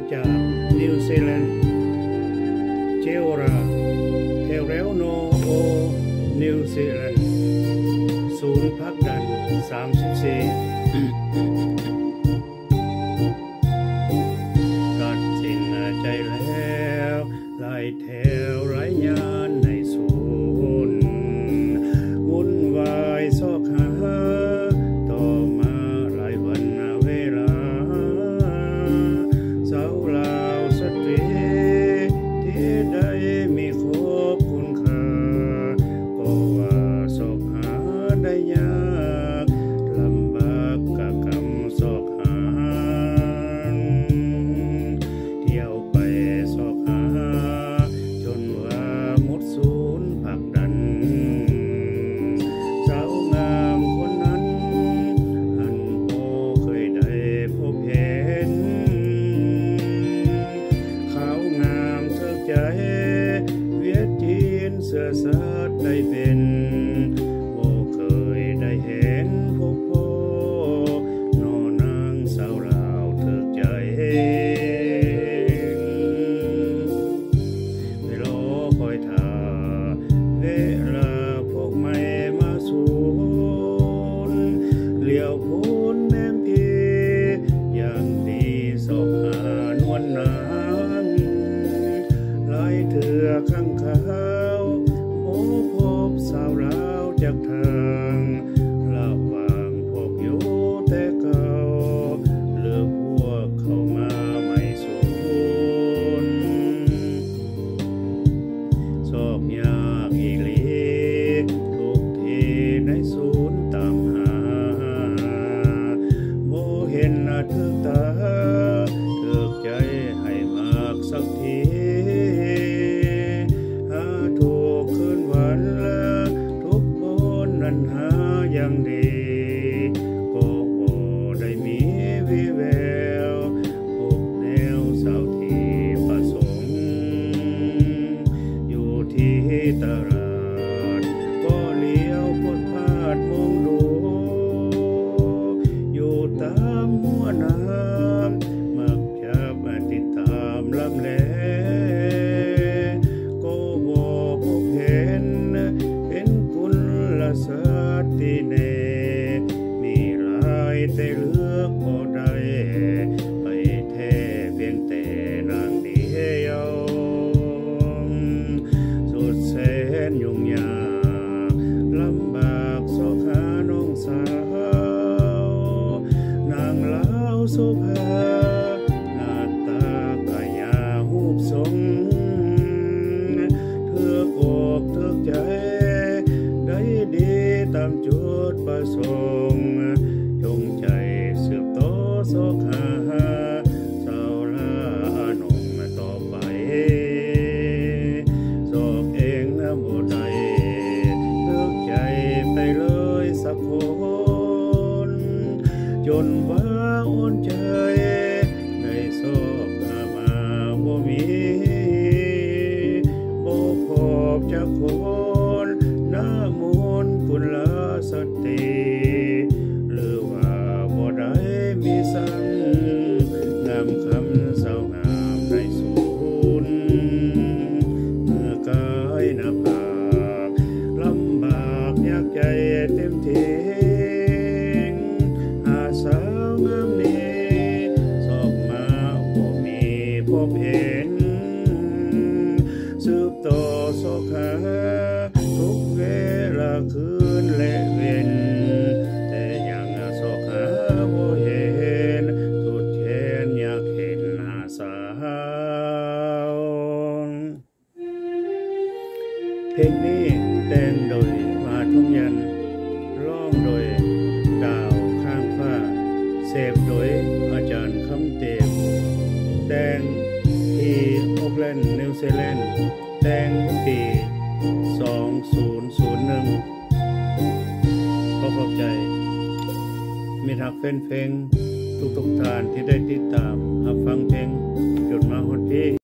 จากนิวซีแลนด์เจโอราเทเรโนโอนิวซีแลนด์ศูนย์พักดัน34ตัดสินใจแล้วไล่แถวไร้ยานในศูนย์วุ่นวายซอกหาต่อมาหลายวันเวลาสาวลาวสตรีที่ได้มีครบคุณค่าก็ว่าซอกหาได้ยากลำบากกะกำซอกหาเที่ยวไปซอกหาจนว่าหมดศูนย์พักดันสาวงามคนนั้นอันบ่เคยได้พบเห็นขาวงามเถิดใจเวียดจีนเสื้อสาดได้เป็นบ่เคยได้เห็นพบพ่อนอนางสาวลาวเถิดใจไปรอคอยท่าเวลาพวกไม่มาสูนเลี้ยวพูนแนมพีอย่างดีสอบหานวลนางหลายเถื่อข้างขาวโอ้พบสาวลาวจากทางระหว่างพวกอยู่แต่เก่าหรือพวกเข้ามาไม่สูนสอบยากอีหลีทุกทีในศูนย์ตามหาโมเห็นถึกตาถึกใจให้มากสักทีหาทุกคืนวันละทุกคนนั้นหาอย่างดีก็บ่ได้มีวิแววพบแนวสาวที่ประสงค์อยู่ที่ตลาดก็เลี้ยวพดพาดมองดูอยู่ตามหัวน้ำมักจะมาติดตามลำแลก็บ่พบเห็นเป็นกุลสตรีแน่มีหลายแต่เลือกบ่ได้ไปแท้เพียงแต่นางเดียวสุดแสนยุ่งยากลำบากสอกหาน้องสาวนางลาวโสภาหน้าตากะยาหูปทรงเธอกอกเธอใจได้ดีตามจุดประสงค์จงใจสืบต่อสอกหาสาวลานงต่อไปสอกเองบ่ได้เลิกใจไปเลยสักคนจนว่าอ่อนใจได้สอกหามาบ่มีบ่พบจักคนหน้ามนต์กุลสตรีหรือว่าบ่ได้มีสังงามคำสาวงามในศูนย์เมื่อกายหน้าผากลำบากยากใจเต็มทีหาสาวงามนี้สอบมาบ่มีพบเห็นสืบต่อสอกหาทุกเวลาคืนและเว้นแต่ยังสอกหาบ่เห็นสุดแขนอยากเห็นหน้าสาวเพลงนี้แต่งโดยมาทุ่งยันร้องโดยดาวข้างฟ้าเสพโดยอาจารย์คำเตมแต่งที่โอ๊กแลนด์นิวซีแลนด์แต่งปี2001ขอบใจมิตรฮักแฟนเพลงทุกท่านที่ได้ติดตามรับฟังเพลงจนมาฮอดพี่